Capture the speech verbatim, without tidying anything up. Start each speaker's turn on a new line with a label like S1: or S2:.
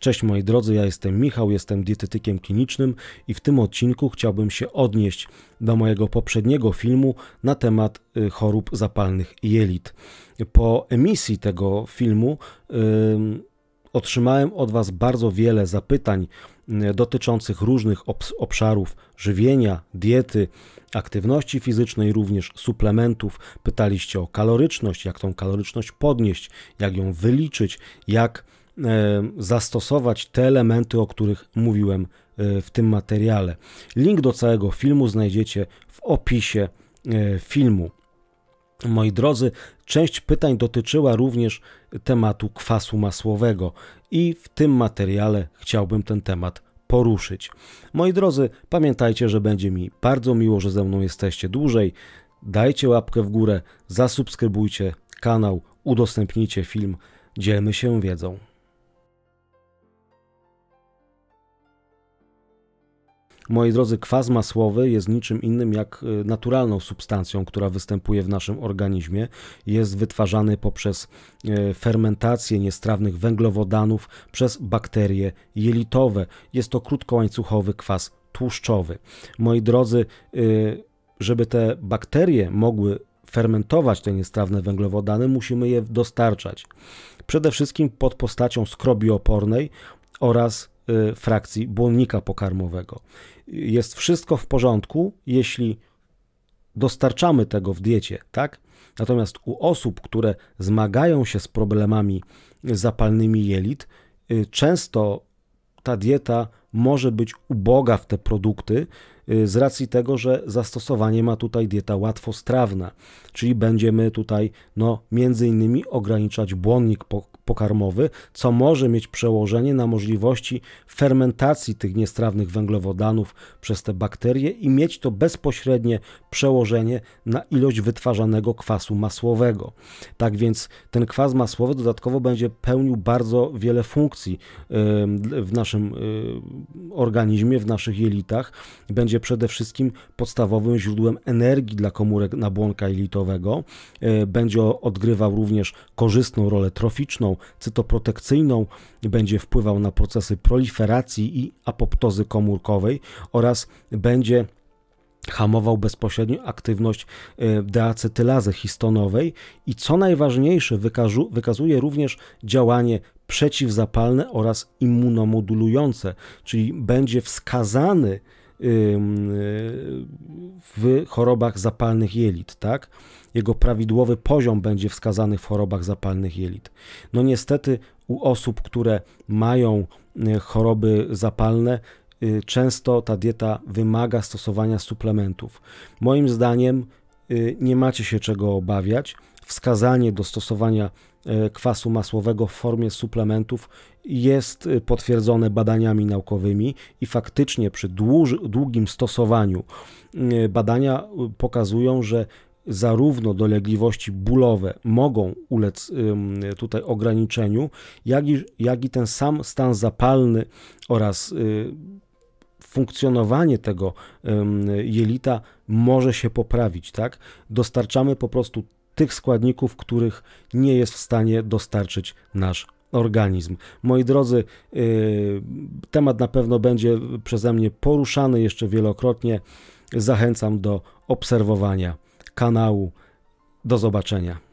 S1: Cześć moi drodzy, ja jestem Michał, jestem dietetykiem klinicznym i w tym odcinku chciałbym się odnieść do mojego poprzedniego filmu na temat chorób zapalnych jelit. Po emisji tego filmu yy, otrzymałem od Was bardzo wiele zapytań dotyczących różnych obszarów żywienia, diety, aktywności fizycznej, również suplementów. Pytaliście o kaloryczność, jak tą kaloryczność podnieść, jak ją wyliczyć, jak zastosować te elementy, o których mówiłem w tym materiale. Link do całego filmu znajdziecie w opisie filmu. Moi drodzy, część pytań dotyczyła również tematu kwasu masłowego i w tym materiale chciałbym ten temat poruszyć. Moi drodzy, pamiętajcie, że będzie mi bardzo miło, że ze mną jesteście dłużej. Dajcie łapkę w górę, zasubskrybujcie kanał, udostępnijcie film, dzielmy się wiedzą. Moi drodzy, kwas masłowy jest niczym innym jak naturalną substancją, która występuje w naszym organizmie. Jest wytwarzany poprzez fermentację niestrawnych węglowodanów przez bakterie jelitowe. Jest to krótkołańcuchowy kwas tłuszczowy. Moi drodzy, żeby te bakterie mogły fermentować te niestrawne węglowodany, musimy je dostarczać. Przede wszystkim pod postacią skrobi opornej oraz frakcji błonnika pokarmowego. Jest wszystko w porządku, jeśli dostarczamy tego w diecie, tak? Natomiast u osób, które zmagają się z problemami zapalnymi jelit, często ta dieta może być uboga w te produkty z racji tego, że zastosowanie ma tutaj dieta łatwostrawna, czyli będziemy tutaj no, między innymi ograniczać błonnik pokarmowy, co może mieć przełożenie na możliwości fermentacji tych niestrawnych węglowodanów przez te bakterie i mieć to bezpośrednie przełożenie na ilość wytwarzanego kwasu masłowego. Tak więc ten kwas masłowy dodatkowo będzie pełnił bardzo wiele funkcji w naszym organizmie, w naszych jelitach. Będzie przede wszystkim podstawowym źródłem energii dla komórek nabłonka jelitowego. Będzie odgrywał również korzystną rolę troficzną, cytoprotekcyjną, będzie wpływał na procesy proliferacji i apoptozy komórkowej oraz będzie hamował bezpośrednio aktywność deacetylazy histonowej i co najważniejsze wykazuje również działanie przeciwzapalne oraz immunomodulujące, czyli będzie wskazany w chorobach zapalnych jelit, tak? Jego prawidłowy poziom będzie wskazany w chorobach zapalnych jelit. No niestety u osób, które mają choroby zapalne, często ta dieta wymaga stosowania suplementów. Moim zdaniem nie macie się czego obawiać. Wskazanie do stosowania kwasu masłowego w formie suplementów jest potwierdzone badaniami naukowymi i faktycznie przy długim stosowaniu badania pokazują, że zarówno dolegliwości bólowe mogą ulec tutaj ograniczeniu, jak i, jak i ten sam stan zapalny oraz funkcjonowanie tego jelita może się poprawić, tak? Dostarczamy po prostu tych składników, których nie jest w stanie dostarczyć nasz organizm. Moi drodzy, temat na pewno będzie przeze mnie poruszany jeszcze wielokrotnie. Zachęcam do obserwowania kanału. Do zobaczenia.